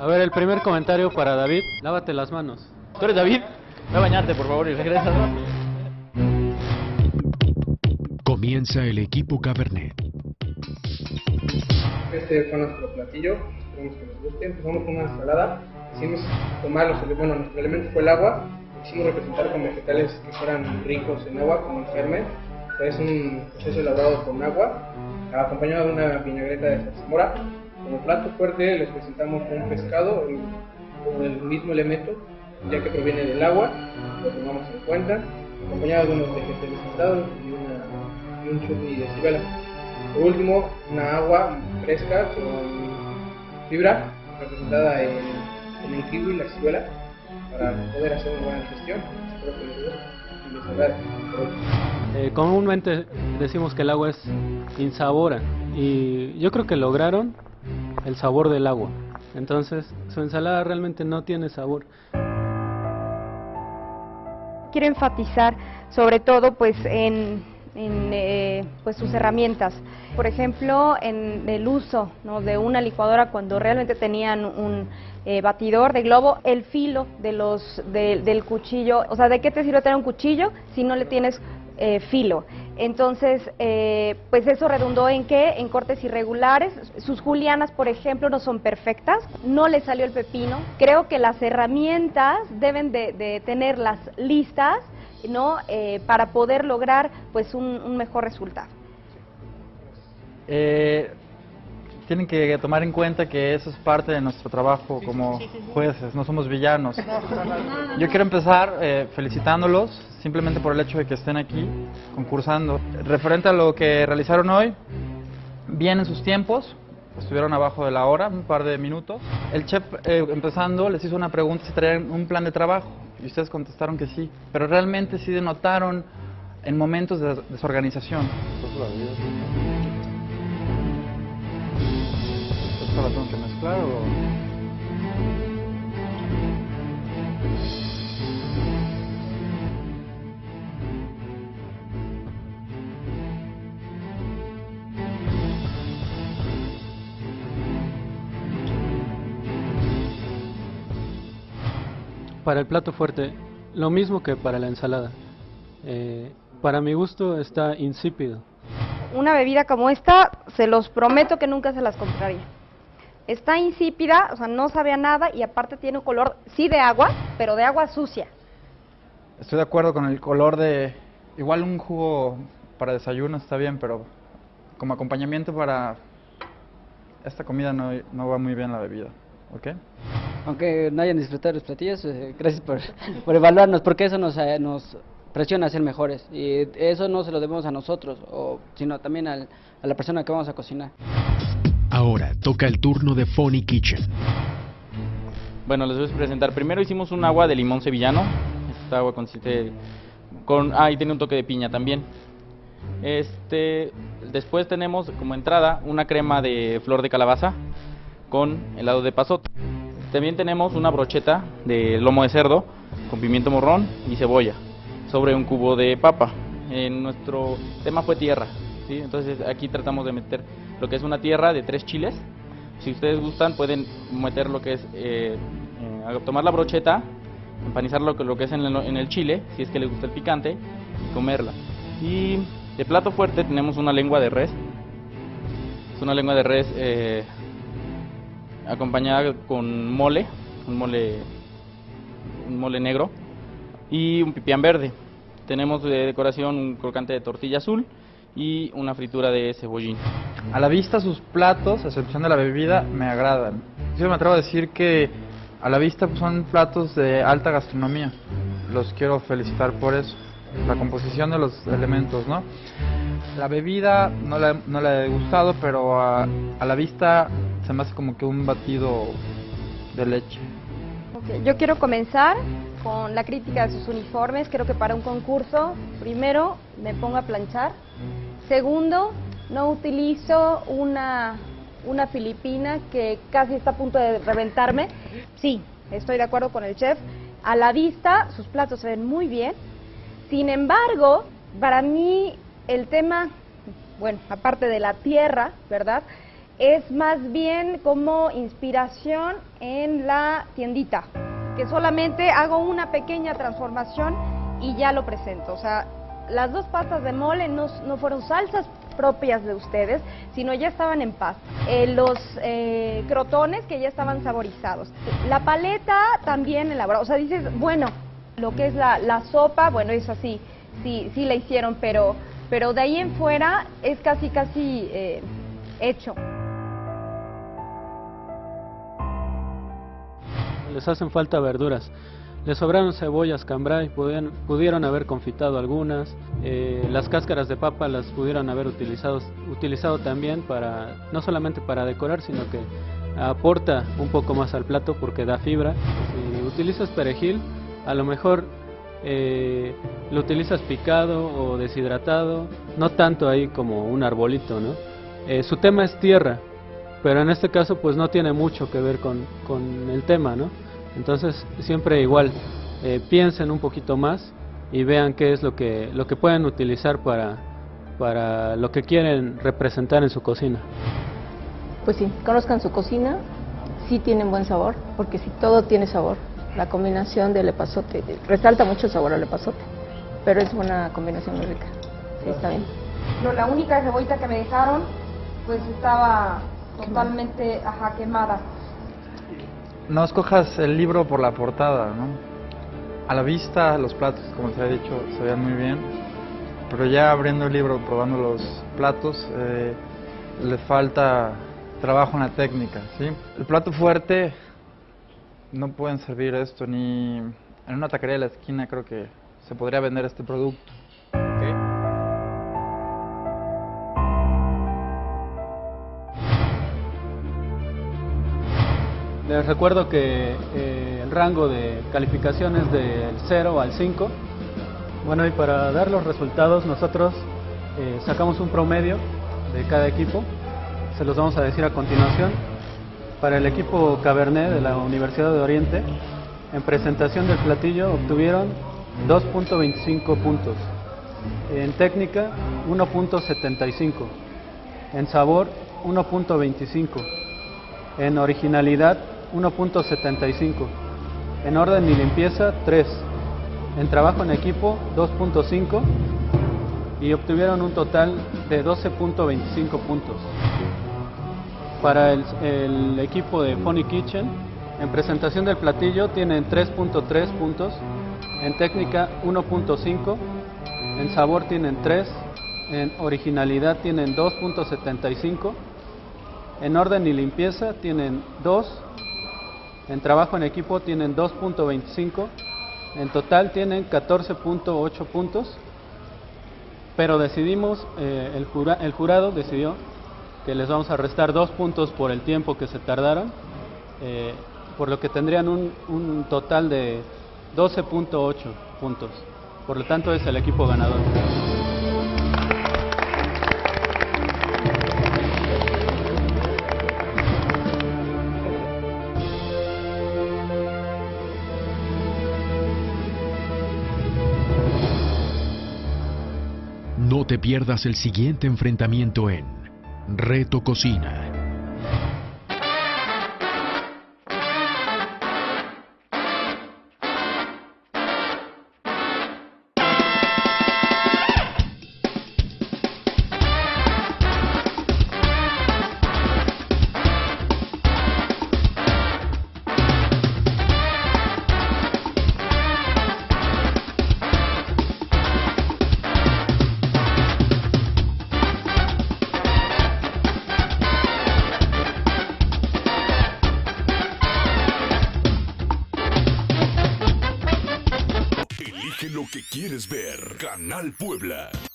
A ver, el primer comentario para David. Lávate las manos. ¿Tú eres David? Ve a bañarte, por favor, y regresa rápido. Comienza el equipo Cabernet. Este fue nuestro platillo, esperamos que les guste. Empezamos con una ensalada, hicimos tomar nuestro elemento fue el agua, quisimos representar con vegetales que fueran ricos en agua, como el germen. Es un proceso elaborado con agua, acompañado de una vinagreta de zarzamora. Como plato fuerte les presentamos un pescado con el mismo elemento, ya que proviene del agua, lo tomamos en cuenta, acompañado de unos vegetales asados y un chutney de ciruela. Por último, una agua fresca con fibra representada en el kiwi y la ciruela para poder hacer una buena digestión. Espero que les guste y les agrade. Comúnmente decimos que el agua es insabora y yo creo que lograron el sabor del agua. Entonces, su ensalada realmente no tiene sabor. Quiero enfatizar sobre todo pues en pues sus herramientas. Por ejemplo, en el uso, ¿no?, de una licuadora cuando realmente tenían un batidor de globo, el filo del cuchillo. O sea, ¿de qué te sirve tener un cuchillo si no le tienes filo? Entonces, pues eso redundó en ¿qué? En cortes irregulares. Sus julianas, por ejemplo, no son perfectas, no le salió el pepino. Creo que las herramientas deben de tenerlas listas, ¿no? Para poder lograr pues un mejor resultado. Tienen que tomar en cuenta que eso es parte de nuestro trabajo como jueces, no somos villanos. Yo quiero empezar felicitándolos simplemente por el hecho de que estén aquí concursando. Referente a lo que realizaron hoy, bien en sus tiempos, estuvieron abajo de la hora, un par de minutos. El chef empezando les hizo una pregunta si traían un plan de trabajo y ustedes contestaron que sí, pero realmente sí denotaron en momentos de desorganización. ¿Esto la tengo que mezclar o...? Para el plato fuerte, lo mismo que para la ensalada. Para mi gusto está insípido. Una bebida como esta, se los prometo que nunca se las compraría. Está insípida, o sea, no sabe a nada y aparte tiene un color, sí de agua, pero de agua sucia. Estoy de acuerdo con el color de... Igual un jugo para desayuno está bien, pero como acompañamiento para esta comida no va muy bien la bebida, ¿ok? Aunque no hayan disfrutado los platillos, gracias por evaluarnos, porque eso nos presiona a ser mejores. Y eso no se lo debemos a nosotros, sino también a la persona que vamos a cocinar. Ahora toca el turno de Funny Kitchen. Bueno, les voy a presentar. Primero hicimos un agua de limón sevillano. Esta agua consiste y tiene un toque de piña también. Después tenemos como entrada una crema de flor de calabaza con helado de pasote. También tenemos una brocheta de lomo de cerdo con pimiento morrón y cebolla sobre un cubo de papa. Nuestro tema fue tierra, ¿sí? Entonces aquí tratamos de meter lo que es una tierra de 3 chiles. Si ustedes gustan pueden meter lo que es, tomar la brocheta, empanizar lo que es en el chile, si es que les gusta el picante, y comerla. Y de plato fuerte tenemos una lengua de res. Es una lengua de res acompañada con un mole negro y un pipián verde. Tenemos de decoración un crocante de tortilla azul y una fritura de cebollín. A la vista sus platos, a excepción de la bebida, me agradan. Yo me atrevo a decir que a la vista son platos de alta gastronomía. Los quiero felicitar por eso. La composición de los elementos, ¿no? La bebida no la he degustado, pero a la vista se me hace como que un batido de leche. Okay, yo quiero comenzar con la crítica de sus uniformes. Creo que para un concurso, primero, me pongo a planchar. Segundo, no utilizo una filipina que casi está a punto de reventarme. Sí, estoy de acuerdo con el chef. A la vista, sus platos se ven muy bien. Sin embargo, para mí el tema, bueno, aparte de la tierra, ¿verdad? es más bien como inspiración en la tiendita, que solamente hago una pequeña transformación y ya lo presento. O sea, las dos pastas de mole no fueron salsas propias de ustedes, sino ya estaban en pasta. Los crotones que ya estaban saborizados. La paleta también elaborada. O sea, dices, bueno, lo que es la sopa, bueno, es así, sí la hicieron, pero de ahí en fuera es casi hecho. Les hacen falta verduras. Les sobraron cebollas cambray, pudieron haber confitado algunas, las cáscaras de papa las pudieron haber utilizado también para, no solamente para decorar, sino que aporta un poco más al plato porque da fibra. Si utilizas perejil, a lo mejor lo utilizas picado o deshidratado, no tanto ahí como un arbolito, ¿no? Su tema es tierra, pero en este caso pues no tiene mucho que ver con el tema, ¿no? Entonces siempre igual, piensen un poquito más y vean qué es lo que pueden utilizar para lo que quieren representar en su cocina. Pues sí, conozcan su cocina, sí tienen buen sabor, porque si todo tiene sabor, la combinación del epazote, resalta mucho el sabor al epazote, pero es una combinación muy rica, sí, está bien. No, la única cebollita que me dejaron, pues estaba totalmente quemada. No escojas el libro por la portada, ¿no? A la vista los platos, como te he dicho, se ven muy bien, pero ya abriendo el libro, probando los platos, le falta trabajo en la técnica, ¿sí? El plato fuerte, no pueden servir esto ni en una taquería de la esquina. Creo que se podría vender este producto, ¿okay? Les recuerdo que el rango de calificaciones del 0 al 5. Bueno, y para dar los resultados nosotros sacamos un promedio de cada equipo. Se los vamos a decir a continuación. Para el equipo Cabernet de la Universidad de Oriente, en presentación del platillo obtuvieron 2.25 puntos. En técnica, 1.75. En sabor, 1.25. En originalidad, 1.75. En orden y limpieza, 3. En trabajo en equipo, 2.5. Y obtuvieron un total de 12.25 puntos. Para el equipo de Funny Kitchen, en presentación del platillo tienen 3.3 puntos. En técnica, 1.5. En sabor tienen 3. En originalidad tienen 2.75. En orden y limpieza tienen 2. En trabajo en equipo tienen 2.25. En total tienen 14.8 puntos. Pero decidimos, el jurado decidió que les vamos a restar 2 puntos por el tiempo que se tardaron, por lo que tendrían un total de 12.8 puntos. Por lo tanto es el equipo ganador. No te pierdas el siguiente enfrentamiento en Reto Cocina. Lo que quieres ver, Canal Puebla.